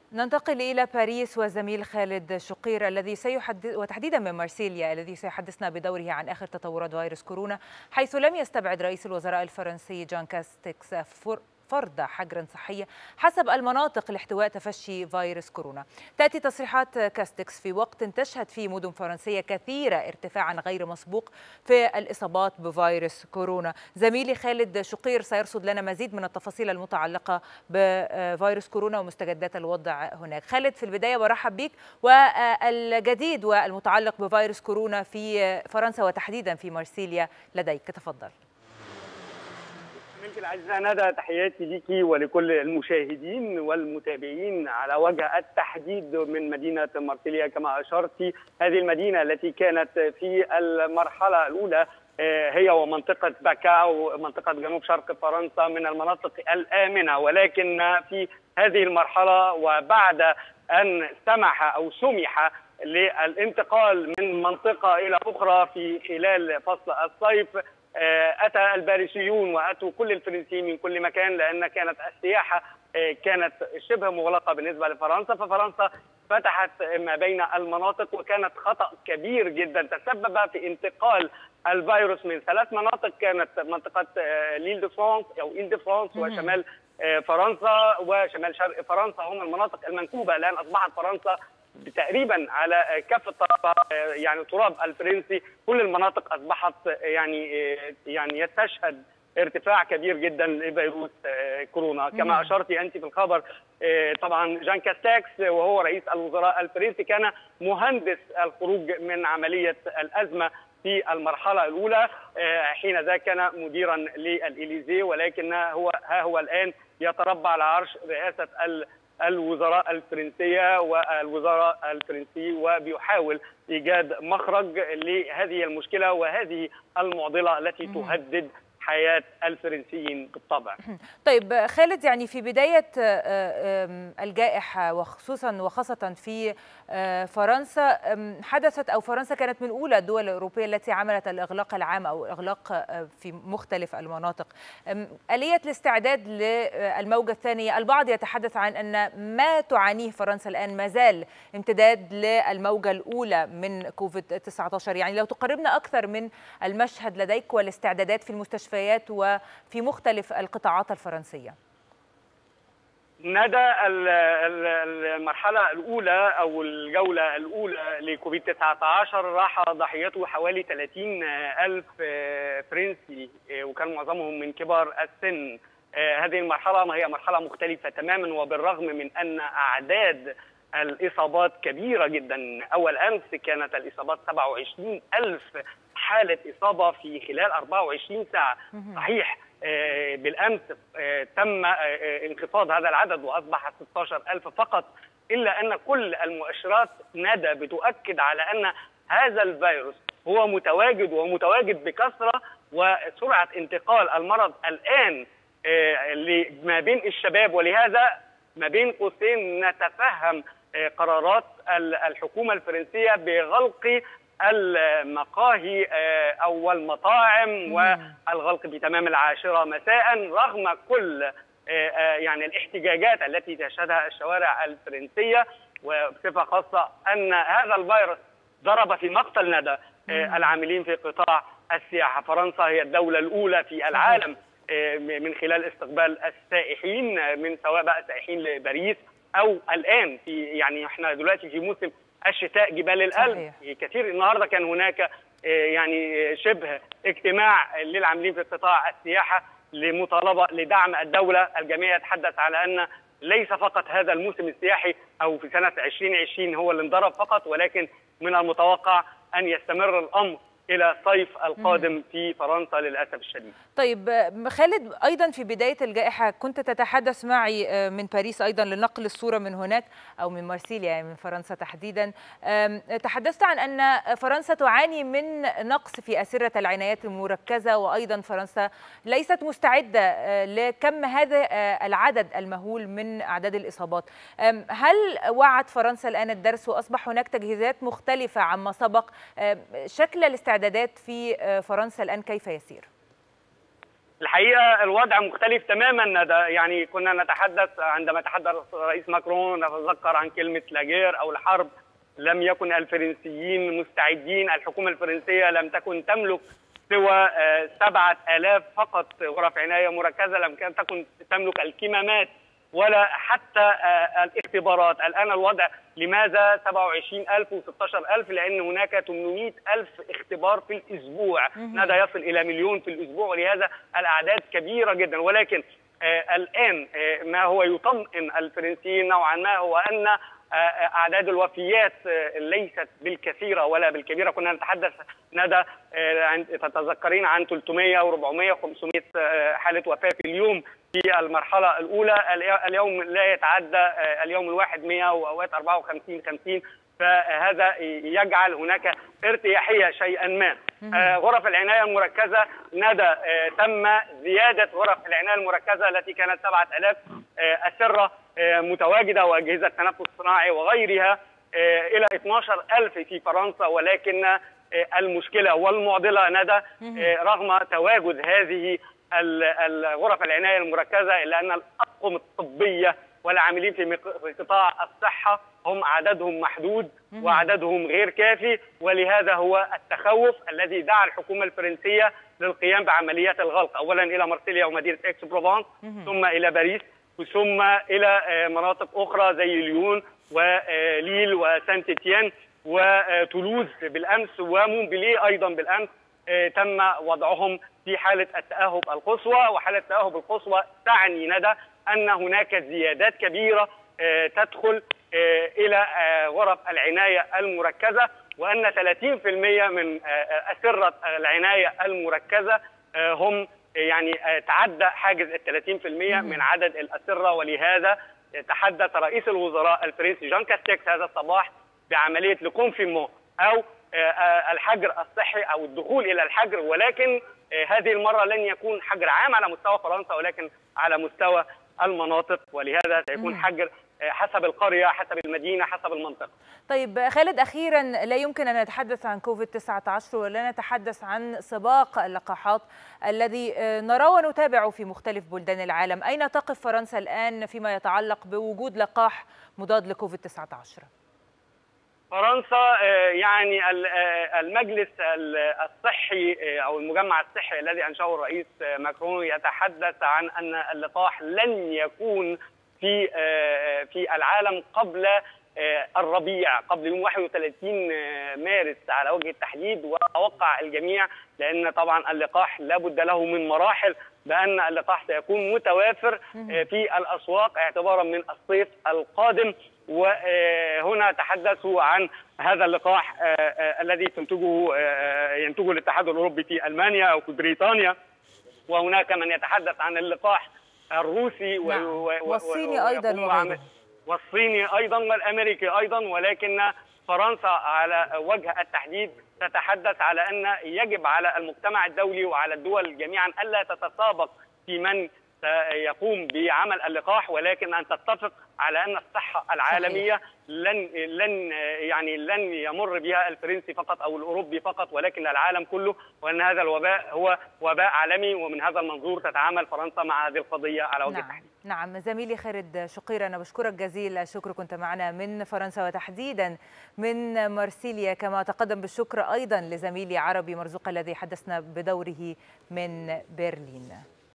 ننتقل إلى باريس وزميل خالد شقير الذي وتحديدا من مارسيليا الذي سيحدثنا بدوره عن آخر تطورات فيروس كورونا، حيث لم يستبعد رئيس الوزراء الفرنسي جان كاستكس فرض حجر صحي حسب المناطق لاحتواء تفشي فيروس كورونا. تأتي تصريحات كاستكس في وقت تشهد فيه مدن فرنسية كثيرة ارتفاعا غير مسبوق في الإصابات بفيروس كورونا. زميلي خالد شقير سيرصد لنا مزيد من التفاصيل المتعلقة بفيروس كورونا ومستجدات الوضع هناك. خالد، في البداية برحب بك، والجديد والمتعلق بفيروس كورونا في فرنسا وتحديدا في مارسيليا لديك، تفضل. زميلتي العزيزة ندى، تحياتي ليكي ولكل المشاهدين والمتابعين على وجه التحديد من مدينة مارسيليا. كما أشرتي، هذه المدينة التي كانت في المرحلة الأولى هي ومنطقة باكاو، منطقة جنوب شرق فرنسا، من المناطق الآمنة، ولكن في هذه المرحلة وبعد أن سمح للانتقال من منطقة إلى أخرى في خلال فصل الصيف، أتى الباريسيون وأتوا كل الفرنسيين من كل مكان، لأن كانت السياحة كانت شبه مغلقة بالنسبة لفرنسا، ففرنسا فتحت ما بين المناطق، وكانت خطأ كبير جدا تسبب في انتقال الفيروس من 3 مناطق، كانت منطقة ليل دو فرانس أو إيل دو فرانس وشمال فرنسا وشمال شرق فرنسا هم المناطق المنكوبة. الآن أصبحت فرنسا تقريبا على كافة يعني التراب الفرنسي، كل المناطق اصبحت يعني تشهد ارتفاع كبير جدا لفيروس كورونا. كما اشرتي انت في الخبر، طبعا جان كاستكس وهو رئيس الوزراء الفرنسي كان مهندس الخروج من عملية الأزمة في المرحلة الأولى، حين ذاك كان مديرا للإليزيه، ولكن هو الآن يتربع على عرش رئاسة الوزراء الفرنسية والوزراء الفرنسي، وبيحاول إيجاد مخرج لهذه المشكلة وهذه المعضلة التي تهدد حياة الفرنسيين بالطبع. طيب خالد، يعني في بداية الجائحة وخاصة في فرنسا، حدثت أو فرنسا كانت من أولى الدول الأوروبية التي عملت الإغلاق العام أو الإغلاق في مختلف المناطق. آلية الاستعداد للموجة الثانية، البعض يتحدث عن أن ما تعانيه فرنسا الآن ما زال امتداد للموجة الأولى من كوفيد-19، يعني لو تقربنا أكثر من المشهد لديك والاستعدادات في المستشفيات وفي مختلف القطاعات الفرنسية. ندى، المرحلة الأولى أو الجولة الأولى لكوفيد-19 راح ضحيته حوالي 30,000 فرنسي، وكان معظمهم من كبار السن. هذه المرحلة هي مرحلة مختلفة تماما، وبالرغم من أن أعداد الإصابات كبيرة جدا. أول أمس كانت الإصابات 27,000 حالة إصابة في خلال 24 ساعة. صحيح بالأمس تم انخفاض هذا العدد وأصبح 16,000 فقط، إلا أن كل المؤشرات ندى بتؤكد على أن هذا الفيروس هو متواجد بكثرة، وسرعة انتقال المرض الآن ما بين الشباب، ولهذا ما بين قوسين نتفهم قرارات الحكومة الفرنسية بغلق المقاهي أو المطاعم والغلق بتمام 10 مساء، رغم كل يعني الاحتجاجات التي تشهدها الشوارع الفرنسية، وبصفة خاصة أن هذا الفيروس ضرب في مقتل ندى العاملين في قطاع السياحة. فرنسا هي الدولة الأولى في العالم من خلال استقبال السائحين، من سواء بقى سائحين لباريس أو الآن يعني احنا دلوقتي في موسم الشتاء جبال الألب كثير. النهارده كان هناك يعني شبه اجتماع للعاملين في قطاع السياحة لمطالبة لدعم الدولة. الجميع يتحدث على أن ليس فقط هذا الموسم السياحي أو في سنة 2020 هو اللي انضرب فقط، ولكن من المتوقع أن يستمر الأمر إلى الصيف القادم في فرنسا للأسف الشديد. طيب خالد، أيضا في بداية الجائحة كنت تتحدث معي من باريس أيضا لنقل الصورة من هناك أو من مارسيليا، يعني من فرنسا تحديدا. تحدثت عن أن فرنسا تعاني من نقص في أسرة العنايات المركزة، وأيضا فرنسا ليست مستعدة لكم هذا العدد المهول من أعداد الإصابات. هل وعت فرنسا الآن الدرس وأصبح هناك تجهيزات مختلفة عما سبق؟ شكل الاستعدادات في فرنسا الآن كيف يسير؟ الحقيقه الوضع مختلف تماما. ده يعني كنا نتحدث عندما تحدث الرئيس ماكرون نتذكر عن كلمه لاجير او الحرب. لم يكن الفرنسيين مستعدين، الحكومه الفرنسيه لم تكن تملك سوى 7000 فقط غرف عنايه مركزه، لم تكن تملك الكمامات ولا حتى الاختبارات. الآن الوضع لماذا 27,000 و16,000؟ لأن هناك 800,000 اختبار في الأسبوع، هذا يصل إلى مليون في الأسبوع، ولهذا الأعداد كبيرة جدا. ولكن الآن ما هو يطمئن الفرنسيين نوعا ما هو أن أعداد الوفيات ليست بالكثيرة ولا بالكبيرة. كنا نتحدث ندى تتذكرين عن 300 و400 و500 حالة وفاة في اليوم في المرحلة الأولى. اليوم لا يتعدى اليوم الواحد 100 وأوقات 54 50، فهذا يجعل هناك ارتياحية شيئا ما. غرف العناية المركزة ندى تم زيادة غرف العناية المركزة التي كانت 7000 أسرة متواجدة وأجهزة تنفس صناعي وغيرها إلى 12,000 في فرنسا. ولكن المشكلة والمعضلة ندى رغم تواجد هذه الغرف العناية المركزة إلا أن الأطقم الطبية والعاملين في قطاع الصحة هم عددهم محدود وعددهم غير كافي، ولهذا هو التخوف الذي دعا الحكومة الفرنسية للقيام بعمليات الغلق أولا إلى مارسيليا ومدينة إكس بروفانس، ثم إلى باريس، ثم إلى مناطق أخرى زي ليون وليل وسانت إتيان وتولوز بالأمس ومونبليه أيضا بالأمس. تم وضعهم في حالة التأهب القصوى، وحالة التأهب القصوى تعني ندى أن هناك زيادات كبيرة تدخل إلى غرف العناية المركزة، وأن 30% من أسرة العناية المركزة هم يعني تعدى حاجز 30% من عدد الأسرة. ولهذا تحدث رئيس الوزراء الفرنسي جان كاستكس هذا الصباح بعملية لكونفينمون أو الحجر الصحي أو الدخول إلى الحجر، ولكن هذه المرة لن يكون حجر عام على مستوى فرنسا ولكن على مستوى المناطق، ولهذا سيكون حجر حسب القرية، حسب المدينة، حسب المنطقة. طيب خالد، أخيرا لا يمكن أن نتحدث عن كوفيد-19 ولا نتحدث عن سباق اللقاحات الذي نرى ونتابعه في مختلف بلدان العالم. أين تقف فرنسا الآن فيما يتعلق بوجود لقاح مضاد لكوفيد-19؟ فرنسا يعني المجلس الصحي أو المجمع الصحي الذي أنشأه الرئيس ماكرون يتحدث عن أن اللقاح لن يكون في العالم قبل الربيع، قبل يوم 31 مارس على وجه التحديد. وتوقع الجميع لأن طبعا اللقاح لابد له من مراحل بأن اللقاح سيكون متوافر في الأسواق اعتبارا من الصيف القادم. وهنا تحدثوا عن هذا اللقاح الذي ينتجه الاتحاد الأوروبي في ألمانيا أو في بريطانيا، وهناك من يتحدث عن اللقاح الروسي والصيني أيضا وغيره، والصيني أيضا والأمريكي أيضا. ولكن فرنسا على وجه التحديد تتحدث على أن يجب على المجتمع الدولي وعلى الدول جميعا ألا تتسابق في من يقوم بعمل اللقاح، ولكن أن تتفق على أن الصحة العالمية لن يمر بها الفرنسي فقط أو الأوروبي فقط ولكن العالم كله، وأن هذا الوباء هو وباء عالمي. ومن هذا المنظور تتعامل فرنسا مع هذه القضية على وجه التحديد. نعم زميلي خالد شقير، أنا بشكرك جزيل الشكر، كنت معنا من فرنسا وتحديدا من مارسيليا. كما تقدم بالشكر أيضا لزميلي عربي مرزوق الذي حدثنا بدوره من برلين.